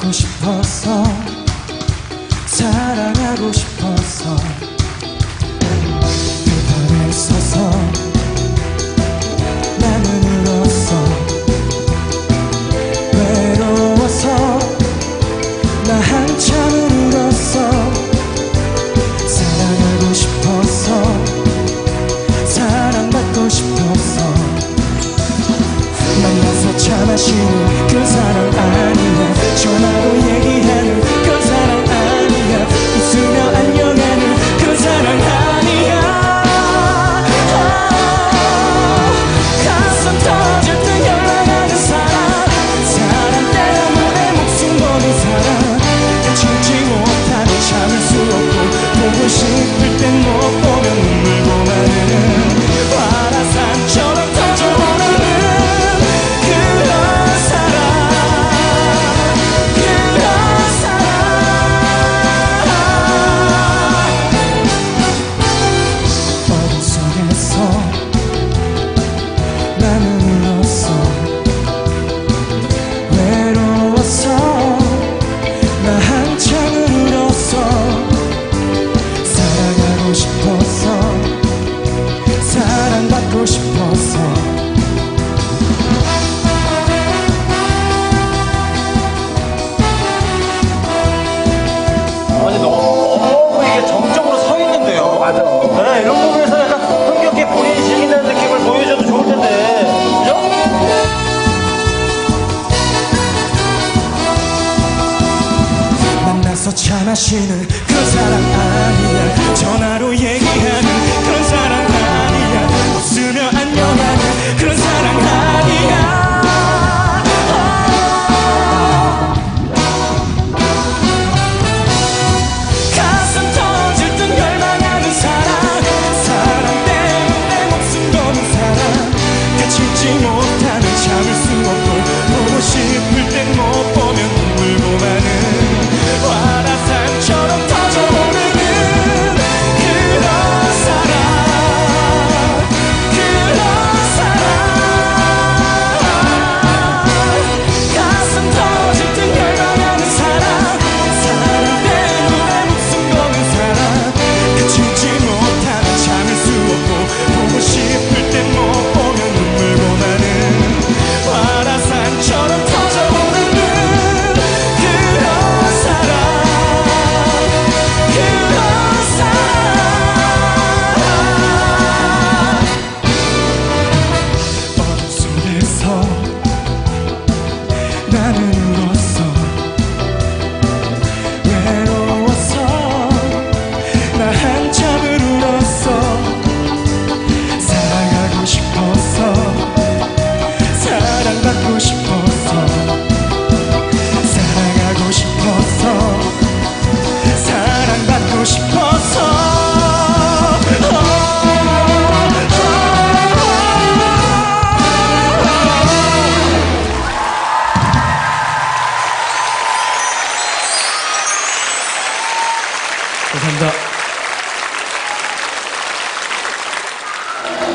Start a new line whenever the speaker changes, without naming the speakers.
사랑하고 싶어서 사랑하고 싶어서 그 밤에 서서 나는 울었어. 외로워서 나 한참을 울었어. 사랑하고 싶어서 사랑받고 싶어서 만나서 차 마시는 그 사랑 아니야. 전화로 얘기하는 그 사랑 아니야. 웃으며 안녕하는 그 사랑 아니야. 가슴 터질 듯 열망하는 사랑. 사랑 때문에 목숨 거는 사랑. 참지 못하는 참을 수 없고 보고 싶을 땐 못 보면 눈물고 마는 화라산처럼 터져오르는 그런 사랑. 그런 사랑. 어둠 속에서 나는 울었어. 외로워서 나 한참을 울었어. 사랑하고 싶어서 사랑받고 싶어서.
아니 너무 이게 정적으로 서 있는데요. 맞아. 네, 이런 부분에서 약간 흥겹게 본인이 즐긴다는 느낌을 보여줘도 좋을 텐데, 그죠?
만나서 차 마시는 그 사랑 아니야. 전화로 얘기하는 그런 사랑 아니야. 웃으며 안녕하는 그런 사랑 아니야. 가슴 터질 듯 열망하는 사랑. 사랑 때문에 목숨 거는 사랑. 그치지 못하는 참을 수 없고 보고 싶을 땐 못 보면 울고 마는 화라산처럼 터져오르는 그런 사랑. 그런 사랑. 가슴 터질 듯 열망하는 사랑. 사랑 때문에 목숨 거는 사랑. 그치지 못하는 참을 수 없고 보고 싶을 땐 못 보면 눈물고 마는 화라산처럼 터져오르는 그런 사랑. 그런 사랑. 어둠 속에서 나는 울었어. 외로워서 나 한참을 울었어. 사랑하고 싶어서 사랑받고 싶어서. 사랑하고 싶어서 사랑받고 싶어서. 감사합니다.